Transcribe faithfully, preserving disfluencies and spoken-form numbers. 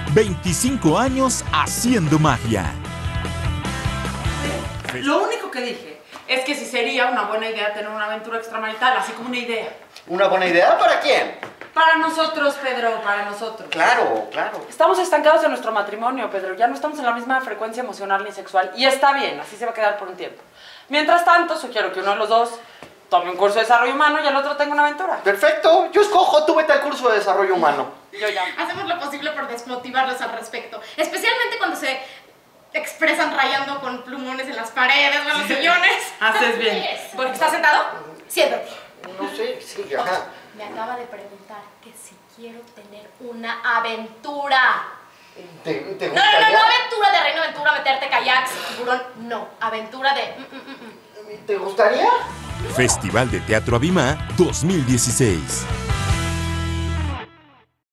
veinticinco años haciendo magia. Lo único que dije es que si sería una buena idea tener una aventura extramarital, así como una idea. ¿Una buena idea para quién? Para nosotros, Pedro, para nosotros. Claro, claro. Estamos estancados en nuestro matrimonio, Pedro. Ya no estamos en la misma frecuencia emocional ni sexual. Y está bien, así se va a quedar por un tiempo. Mientras tanto, sugiero que uno de los dos tome un curso de desarrollo humano y el otro tenga una aventura. Perfecto, yo escojo, tú vete al curso de desarrollo humano. Yo ya. Hacemos lo posible por desmotivarlos al respecto. Especialmente cuando se expresan rayando con plumones en las paredes o en los sillones. Haces bien. ¿Porque estás sentado? Siéntate. No sé, sí, ajá. Me acaba de preguntar que si quiero tener una aventura. ¿Te, te No, gustaría? no, no, no aventura de reino aventura, meterte kayaks, tiburón, no. Aventura de... mm, mm, mm, mm. ¿Te gustaría? Festival de Teatro Abimá dos mil dieciséis.